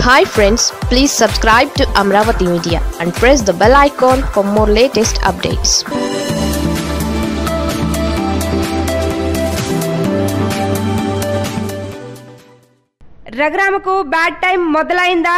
Hi friends, please subscribe to Amravati Media and press the bell icon for more latest updates. రఘురామకు bad time మొదలైందా?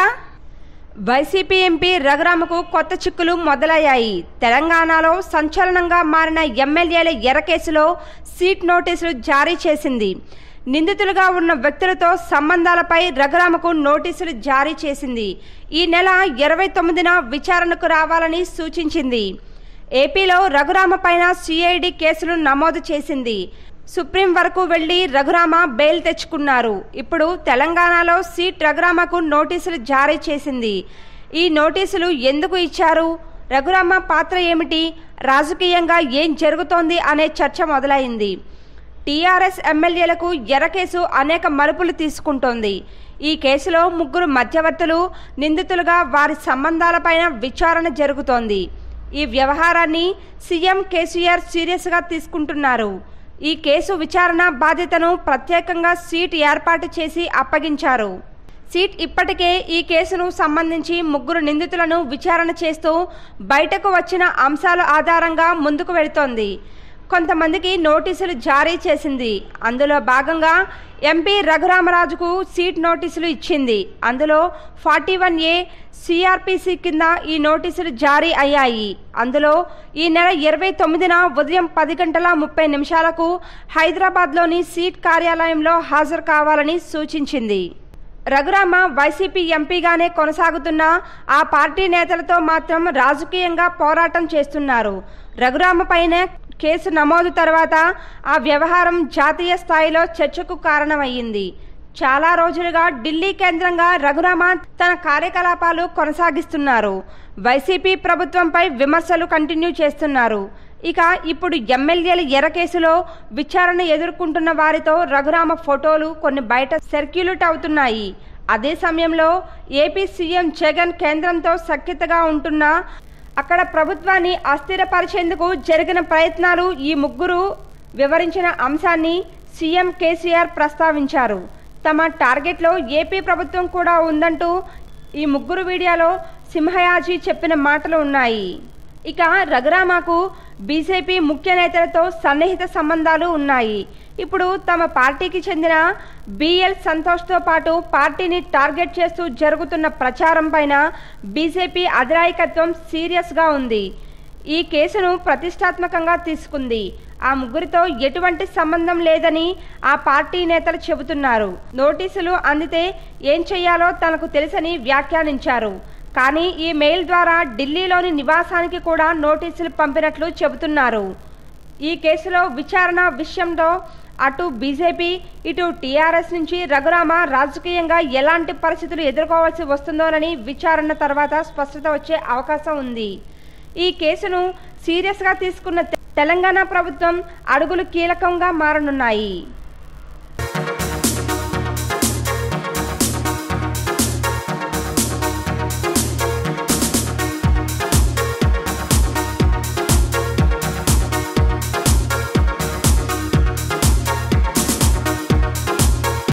YCP MP రఘురామకు కొత్త చిక్కులు మొదలయ్యాయి. తెలంగాణలో సంచలనంగా మారిన ఎమ్మెల్యేల ఎర్ర కేసులో సీట్ నోటీసులు జారీ చేసింది. నిందితులుగా ఉన్న వ్యక్తులతో సంబంధాలపై రఘురామకు నోటీసులు జారీ చేసింది. ఈ నెల 29న విచారణకు రావాలని సూచించింది. ఏపీలో రఘురామ పైన సిఐడి కేసులు నమోదు చేసింది. సుప్రీం వరకు వెళ్లి రఘురామ బెయిల్ తెచ్చుకున్నారు. ఇప్పుడు తెలంగాణలో సీట్ రఘురామకు నోటీసులు జారీ చేసింది. ఈ నోటీసులు ఎందుకు ఇచ్చారు? రఘురామ పాత్ర ఏమిటి? రాజకీయంగా ఏం జరుగుతోంది అనే చర్చ మొదలైంది. టీఆర్ఎస్ ఎమ్మెల్యేలకు ఎర్ర కేసు అనేక మలుపులు తీసుకుంటోంది. ఈ కేసులో 3 మధ్యవర్తులు నిందితులుగా వారి సంబంధాలపైన విచారణ జరుగుతోంది. ఈ వ్యవహారాన్ని సీఎం కేసీఆర్ సీరియస్గా తీసుకుంటున్నారు. ఈ కేసు విచారణ బాధ్యతను ప్రత్యేకంగా సీట్ ఏర్పాటు చేసి అప్పగించారు. సీట్ ఇప్పటికే ఈ కేసును సంబంధించి 3 నిందితులను విచారణ చేస్తూ బయటకు వచ్చిన అంశాల ఆధారంగా ముందుకు వెళుతోంది. కొంతమందికి నోటీసులు జారీ చేసింది. అందులో భాగంగా ఎంపీ రఘురామరాజుకు సీట్ నోటీసులు ఇచ్చింది. అందులో 41A సిఆర్పిసి కింద ఈ నోటీసులు జారీ అయ్యాయి. అందులో ఈ నెల 29న ఉదయం 10:30 హైదరాబాద్లోని సీట్ కార్యాలయంలో హాజరు కావాలని సూచించింది. రఘురామ వైసీపీ ఎంపీగానే కొనసాగుతున్న ఆ పార్టీ నేతలతో మాత్రం రాజకీయంగా పోరాటం చేస్తున్నారు. రఘురామ పైన కేసు నమోదు తర్వాత ఆ వ్యవహారం జాతీయ స్థాయిలో చర్చకు కారణమయ్యింది. చాలా రోజులుగా ఢిల్లీ కేంద్రంగా రఘురామ తన కార్యకలాపాలు కొనసాగిస్తున్నారు. వైసీపీ ప్రభుత్వంపై విమర్శలు కంటిన్యూ చేస్తున్నారు. ఇక ఇప్పుడు ఎమ్మెల్యేల ఎర్ర కేసులో విచారణ ఎదుర్కొంటున్న వారితో రఘురామ ఫోటోలు కొన్ని బయట సర్క్యులేట్ అవుతున్నాయి. అదే సమయంలో ఏపీ సీఎం జగన్ కేంద్రంతో సఖ్యతగా ఉంటున్నా అక్కడ ప్రభుత్వాన్ని అస్థిరపరిచేందుకు జరిగిన ప్రయత్నాలు ఈ 3 వివరించిన అంశాన్ని సీఎం కేసీఆర్ ప్రస్తావించారు. తమ టార్గెట్లో ఏపీ ప్రభుత్వం కూడా ఉందంటూ ఈ 3 వీడియోలో సింహయాజీ చెప్పిన మాటలు ఉన్నాయి. ఇక రఘురామకు బీజేపీ ముఖ్య నేతలతో సన్నిహిత సంబంధాలు ఉన్నాయి. ఇప్పుడు తమ పార్టీకి చెందిన బిఎల్ సంతోష్తో పాటు పార్టీని టార్గెట్ చేస్తూ జరుగుతున్న ప్రచారం పైన బీజేపీ అధినాయకత్వం సీరియస్గా ఉంది. ఈ కేసును ప్రతిష్టాత్మకంగా తీసుకుంది. ఆ 3తో ఎటువంటి సంబంధం లేదని ఆ పార్టీ నేతలు చెబుతున్నారు. నోటీసులు అందితే ఏం చేయాలో తనకు తెలుసని వ్యాఖ్యానించారు. కానీ ఈ మెయిల్ ద్వారా ఢిల్లీలోని నివాసానికి కూడా నోటీసులు పంపినట్లు చెబుతున్నారు. ఈ కేసులో విచారణ విషయంలో అటు బీజేపీ ఇటు టీఆర్ఎస్ నుంచి రఘురామ రాజకీయంగా ఎలాంటి పరిస్థితులు ఎదుర్కోవాల్సి వస్తుందోనని విచారణ తర్వాత స్పష్టత వచ్చే అవకాశం ఉంది. ఈ కేసును సీరియస్గా తీసుకున్న తెలంగాణ ప్రభుత్వం అడుగులు కీలకంగా మారనున్నాయి.